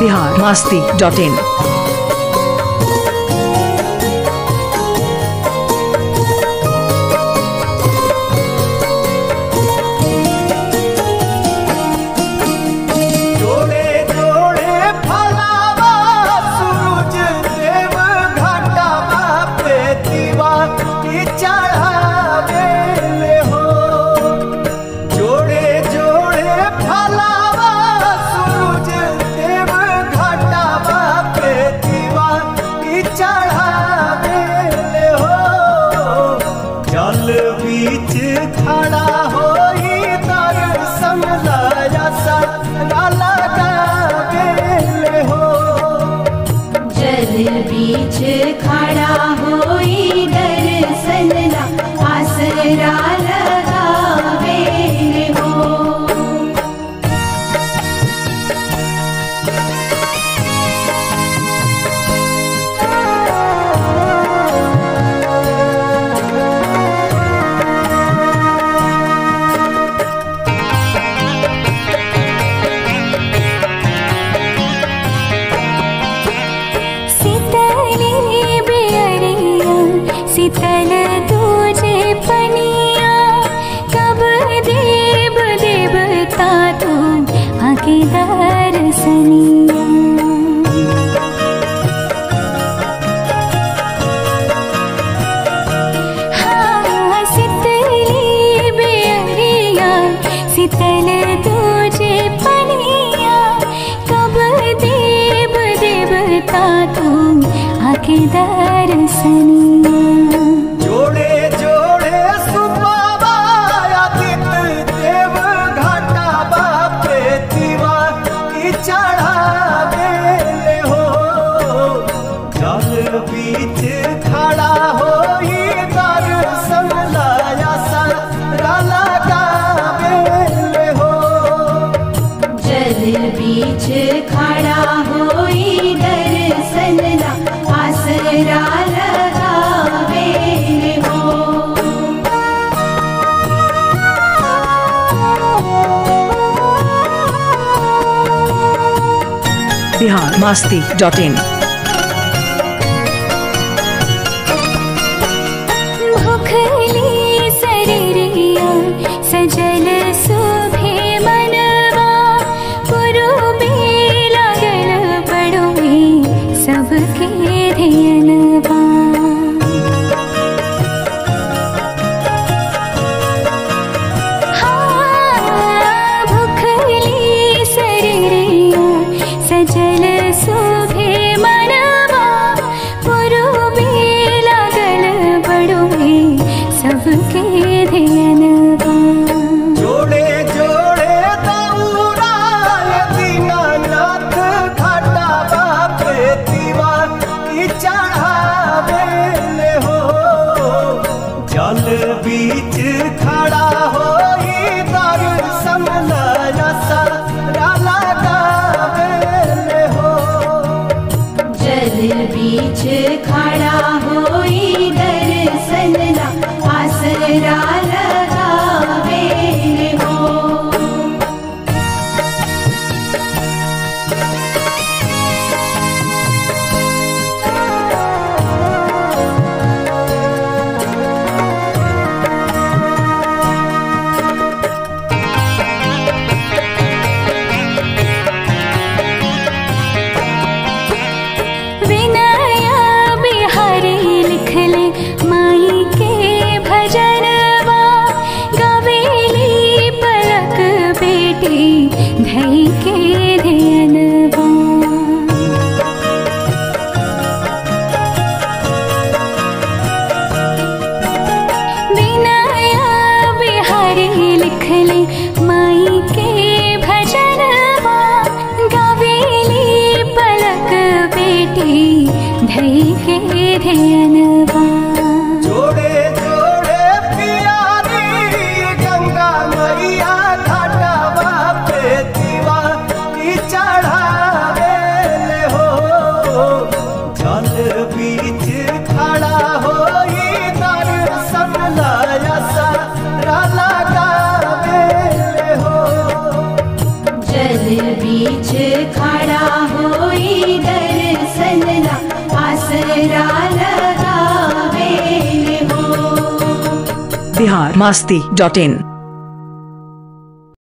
biharmasti.in। बीच खड़ा होई दर्शन ला आसरा लगावे हो। शीतल तुझे पनिया कब देव देवता तू आके दर्शनिया। हाँ शीतली बेअरिया शीतल तुझे पनिया कब देव देवता तू आके दर्शनिया। बीच खड़ा होई दर्शन लाया सारा लगावे हो। जल बीच खड़ा होई दर्शन ला आसरा लगावे हो। biharmasti.in। सजल सुभे मनवा पुरुबे लागल पड़ोए सबके ध्यानवा। हाँ भुखली शरीरिया सजल सुभे मनवा पुरुबे लागल पड़ोए सबके ध्यानवा। बीच खड़ा होई दर्शन लाया सारा लगावे हो। जल बीच खड़ा होई दर्शन ला आसरा लगावे हो। धई के ध्यानवा। विनया बिहारी लिखले माई के भजनवा गावेली पलक बेटी धई के ध्यानवा। बीच खड़ा होई दर्शन लाया सारा लगावे हो। जल बीच खड़ा होई दर्शन ला आसरा लगावे हो। biharmasti.in